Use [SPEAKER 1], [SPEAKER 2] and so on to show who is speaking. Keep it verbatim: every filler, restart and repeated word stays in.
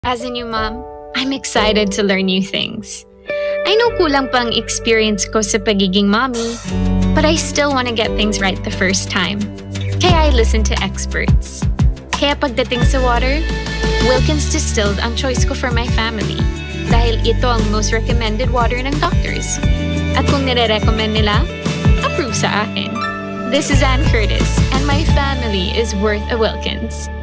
[SPEAKER 1] As a new mom, I'm excited to learn new things. I know kulang pang experience ko sa pagiging mommy, but I still want to get things right the first time. Kaya I listen to experts. Kaya pagdating sa water, Wilkins Distilled ang choice ko for my family dahil ito ang most recommended water ng doctors. At kung nire-recommend nila, approve sa akin. This is Ann Curtis, and my family is worth a Wilkins.